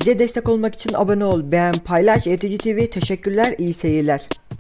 Bize destek olmak için abone ol, beğen, paylaş. ETC TV teşekkürler, iyi seyirler.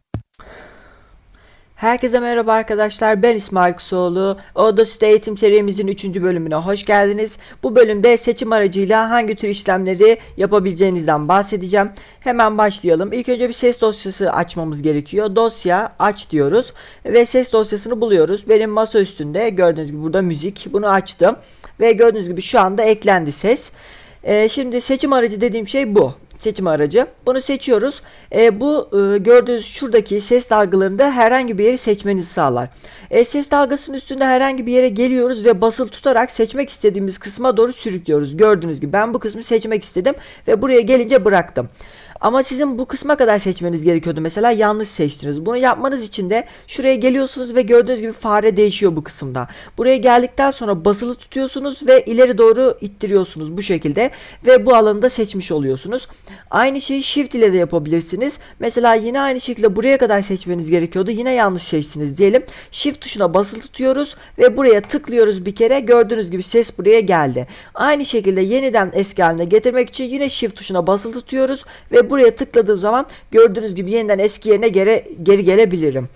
Herkese merhaba arkadaşlar, ben İsmail Kısoğlu. Audacity eğitim serimizin 3. bölümüne hoş geldiniz. Bu bölümde seçim aracıyla hangi tür işlemleri yapabileceğinizden bahsedeceğim. Hemen başlayalım. İlk önce bir ses dosyası açmamız gerekiyor. Dosya aç diyoruz ve ses dosyasını buluyoruz. Benim masa üstünde gördüğünüz gibi burada müzik, bunu açtım ve gördüğünüz gibi şu anda eklendi ses. Şimdi seçim aracı dediğim şey bu. Seçim aracı. Bunu seçiyoruz. Gördüğünüz şuradaki ses dalgalarında herhangi bir yeri seçmenizi sağlar. Ses dalgasının üstünde herhangi bir yere geliyoruz ve basılı tutarak seçmek istediğimiz kısma doğru sürüklüyoruz. Gördüğünüz gibi ben bu kısmı seçmek istedim ve buraya gelince bıraktım. Ama sizin bu kısma kadar seçmeniz gerekiyordu. Mesela yanlış seçtiniz. Bunu yapmanız için de şuraya geliyorsunuz ve gördüğünüz gibi fare değişiyor bu kısımda. Buraya geldikten sonra basılı tutuyorsunuz ve ileri doğru ittiriyorsunuz bu şekilde ve bu alanı da seçmiş oluyorsunuz. Aynı şeyi Shift ile de yapabilirsiniz. Mesela yine aynı şekilde buraya kadar seçmeniz gerekiyordu. Yine yanlış seçtiniz diyelim. Shift tuşuna basılı tutuyoruz ve buraya tıklıyoruz bir kere. Gördüğünüz gibi ses buraya geldi. Aynı şekilde yeniden eski haline getirmek için yine Shift tuşuna basılı tutuyoruz ve buraya tıkladığım zaman gördüğünüz gibi yeniden eski yerine geri gelebilirim.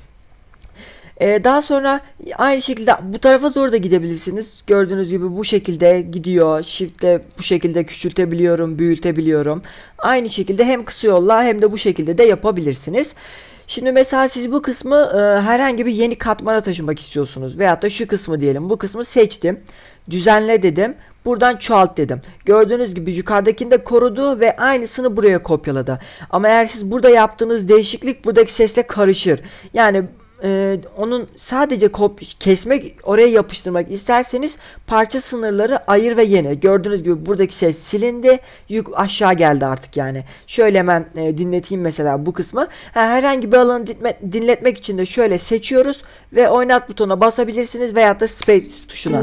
Daha sonra aynı şekilde bu tarafa doğru da gidebilirsiniz. Gördüğünüz gibi bu şekilde gidiyor. Shift'te bu şekilde küçültebiliyorum, büyütebiliyorum. Aynı şekilde hem kısa yolla hem de bu şekilde de yapabilirsiniz. Şimdi mesela siz bu kısmı herhangi bir yeni katmana taşımak istiyorsunuz. Veyahut da şu kısmı diyelim. Bu kısmı seçtim. Düzenle dedim. Buradan çoğalt dedim. Gördüğünüz gibi yukarıdakini de korudu ve aynısını buraya kopyaladı. Ama eğer siz burada yaptığınız değişiklik buradaki sesle karışır. Yani onun sadece kesmek, oraya yapıştırmak isterseniz parça sınırları ayır ve yeni. Gördüğünüz gibi buradaki ses silindi. Aşağı geldi artık yani. Şöyle hemen dinleteyim mesela bu kısmı. Herhangi bir alanı dinletmek için de şöyle seçiyoruz ve oynat butonuna basabilirsiniz veyahut da space tuşuna.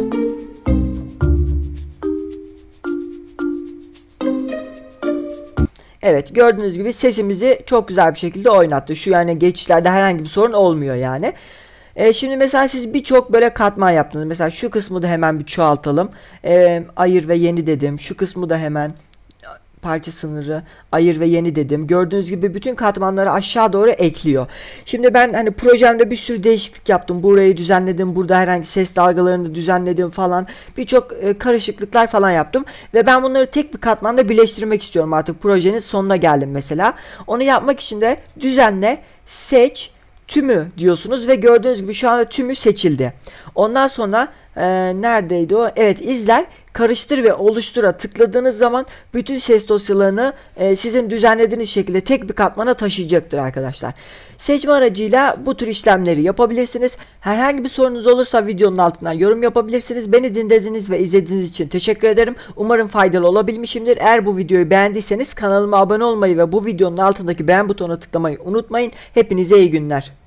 Evet, gördüğünüz gibi sesimizi çok güzel bir şekilde oynattı. Şu yani geçişlerde herhangi bir sorun olmuyor yani. Şimdi mesela siz birçok böyle katman yaptınız. Mesela şu kısmı da hemen bir çoğaltalım. Ayır ve yeni dedim. Şu kısmı da hemen parça sınırı ayır ve yeni dedim. Gördüğünüz gibi bütün katmanları aşağı doğru ekliyor. Şimdi ben hani projemde bir sürü değişiklik yaptım. Burayı düzenledim. Burada herhangi ses dalgalarını düzenledim falan. Birçok karışıklıklar falan yaptım. Ve ben bunları tek bir katmanda birleştirmek istiyorum artık. Projenin sonuna geldim mesela. Onu yapmak için de düzenle, seç, tümü diyorsunuz ve gördüğünüz gibi şu anda tümü seçildi. Ondan sonra neredeydi o? Evet, izler, karıştır ve oluştura tıkladığınız zaman bütün ses dosyalarını sizin düzenlediğiniz şekilde tek bir katmana taşıyacaktır arkadaşlar. Seçme aracıyla bu tür işlemleri yapabilirsiniz. Herhangi bir sorunuz olursa videonun altından yorum yapabilirsiniz. Beni dinlediğiniz ve izlediğiniz için teşekkür ederim. Umarım faydalı olabilmişimdir. Eğer bu videoyu beğendiyseniz kanalıma abone olmayı ve bu videonun altındaki beğen butonuna tıklamayı unutmayın. Hepinize iyi günler.